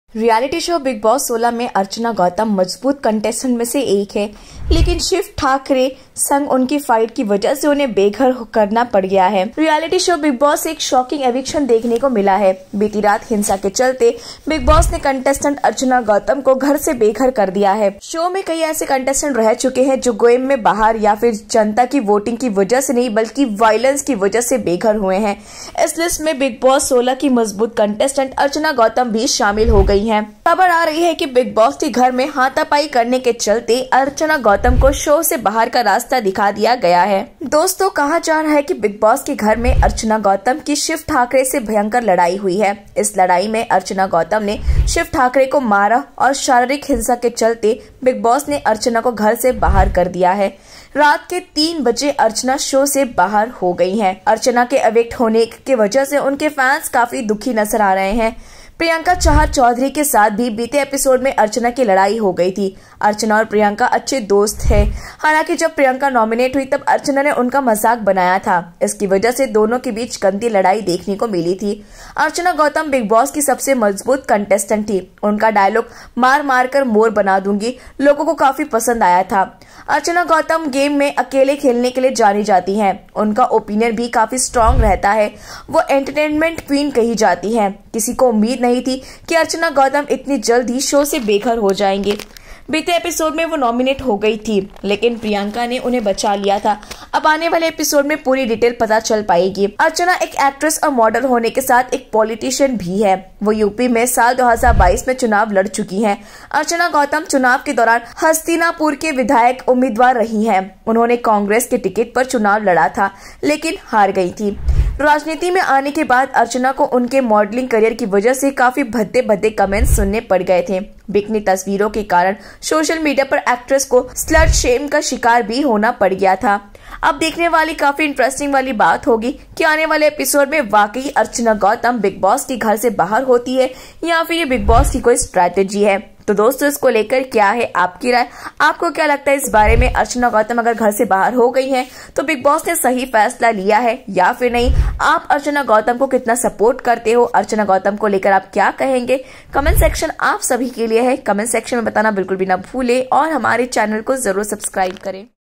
Reality show Bigg boss 16 में अर्चना गौतम मजबूत contestant में से एक है, लेकिन शिव ठाकरे संग उनकी फाइट की वजह से उन्हें बेघर करना पड़ गया है। रियलिटी शो बिग बॉस एक शॉकिंग एविक्शन देखने को मिला है। बीती रात हिंसा के चलते बिग बॉस ने कंटेस्टेंट अर्चना गौतम को घर से बेघर कर दिया है। शो में कई ऐसे कंटेस्टेंट रह चुके हैं जो गेम में बाहर या फिर जनता की वोटिंग की वजह से नहीं बल्कि वायलेंस की वजह से बेघर हुए हैं। इस लिस्ट में बिग बॉस 16 की मजबूत कंटेस्टेंट अर्चना गौतम भी शामिल हो गई है। खबर आ रही है कि बिग बॉस के घर में हाथापाई करने के चलते अर्चना गौतम को शो से बाहर का रास्ता दिखा दिया गया है। दोस्तों, कहा जा रहा है कि बिग बॉस के घर में अर्चना गौतम की शिव ठाकरे से भयंकर लड़ाई हुई है। इस लड़ाई में अर्चना गौतम ने शिव ठाकरे को मारा और शारीरिक हिंसा के चलते बिग बॉस ने अर्चना को घर से बाहर कर दिया है। रात के 3 बजे अर्चना शो से बाहर हो गई हैं। अर्चना के एविक्ट होने की वजह से उनके फैंस काफी दुखी नजर आ रहे हैं। प्रियंका चाहर चौधरी के साथ भी बीते एपिसोड में अर्चना की लड़ाई हो गई थी। अर्चना और प्रियंका अच्छे दोस्त हैं। हालांकि जब प्रियंका नॉमिनेट हुई तब अर्चना ने उनका मजाक बनाया था। इसकी वजह से दोनों के बीच गंदी लड़ाई देखने को मिली थी। अर्चना गौतम बिग बॉस की सबसे मजबूत कंटेस्टेंट थी। उनका डायलॉग मार मार कर मोर बना दूंगी लोगों को काफी पसंद आया था। अर्चना गौतम गेम में अकेले खेलने के लिए जानी जाती हैं। उनका ओपिनियन भी काफी स्ट्रांग रहता है। वो एंटरटेनमेंट क्वीन कही जाती हैं। किसी को उम्मीद नहीं थी कि अर्चना गौतम इतनी जल्द ही शो से बेघर हो जाएंगे। बीते एपिसोड में वो नॉमिनेट हो गई थी, लेकिन प्रियंका ने उन्हें बचा लिया था। अब आने वाले एपिसोड में पूरी डिटेल पता चल पाएगी। अर्चना एक एक्ट्रेस और मॉडल होने के साथ एक पॉलिटिशियन भी है। वो यूपी में साल 2022 में चुनाव लड़ चुकी हैं। अर्चना गौतम चुनाव के दौरान हस्तिनापुर के विधायक उम्मीदवार रही हैं। उन्होंने कांग्रेस के टिकट पर चुनाव लड़ा था, लेकिन हार गई थी। राजनीति में आने के बाद अर्चना को उनके मॉडलिंग करियर की वजह से काफी भद्दे भद्दे कमेंट्स सुनने पड़ गए थे। बिकनी तस्वीरों के कारण सोशल मीडिया पर एक्ट्रेस को स्लट शेम का शिकार भी होना पड़ गया था। अब देखने वाली काफी इंटरेस्टिंग वाली बात होगी कि आने वाले एपिसोड में वाकई अर्चना गौतम बिग बॉस के घर से बाहर होती है या फिर ये बिग बॉस की कोई स्ट्रैटेजी है। तो दोस्तों, इसको लेकर क्या है आपकी राय? आपको क्या लगता है इस बारे में? अर्चना गौतम अगर घर से बाहर हो गई हैं तो बिग बॉस ने सही फैसला लिया है या फिर नहीं? आप अर्चना गौतम को कितना सपोर्ट करते हो? अर्चना गौतम को लेकर आप क्या कहेंगे? कमेंट सेक्शन आप सभी के लिए है। कमेंट सेक्शन में बताना बिल्कुल भी ना भूले और हमारे चैनल को जरूर सब्सक्राइब करें।